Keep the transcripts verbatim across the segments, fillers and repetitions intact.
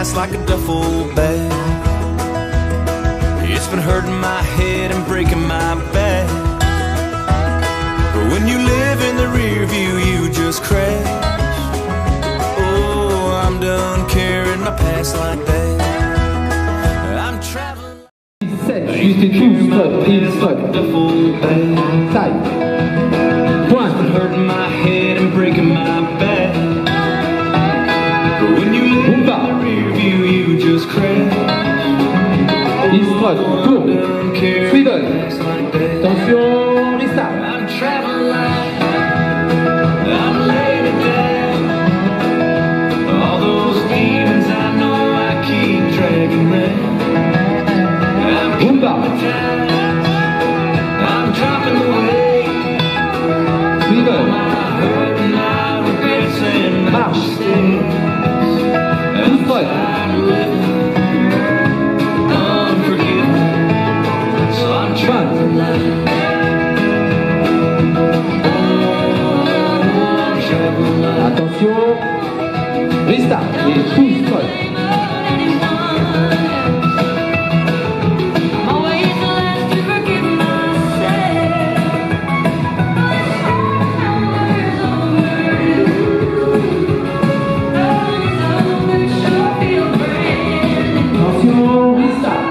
past like a duffel bag. It's been hurting my head and breaking my back. But when you live in the rear view, you just crash. Oh, I'm done carrying my past like that. I'm traveling. Juste tout stop, il stop. Taille. Point. It's been hurting my head and breaking my back. But when you live in the rear view, you just crash. Il stop, tourne. Swivel. Attention, restart. I'm traveling light, I'm laying it down. All those demons I know I keep dragging round. I'm keeping time, I'm dropping the weight. Swivel. My hurt and my regrets and my mistakes. I'm tired of living unforgiven, so I'm traveling light. Attention, restart et tout stop. Attention, restart.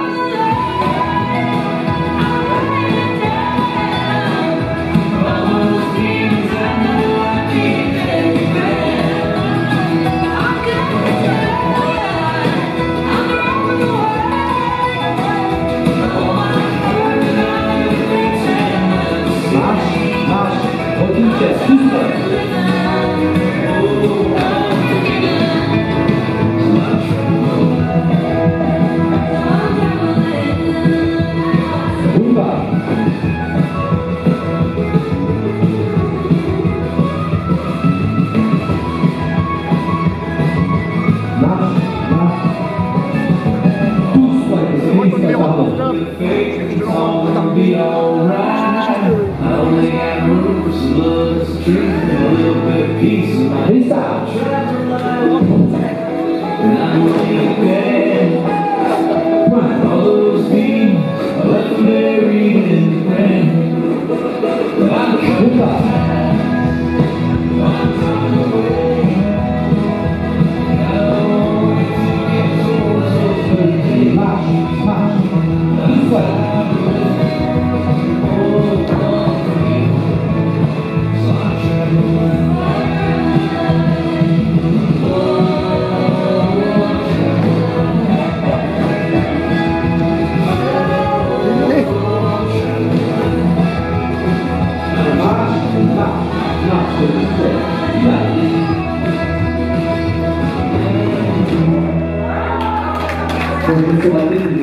Be alright. I only got room for some love, some truth, and a little bit of peace in my heart. I'm traveling light, and I'm laying bad. All those beams I left buried in the ground. I'm coming back. I'm coming away. I don't want to get so, so crazy. Marche, marche. Une fois. Pour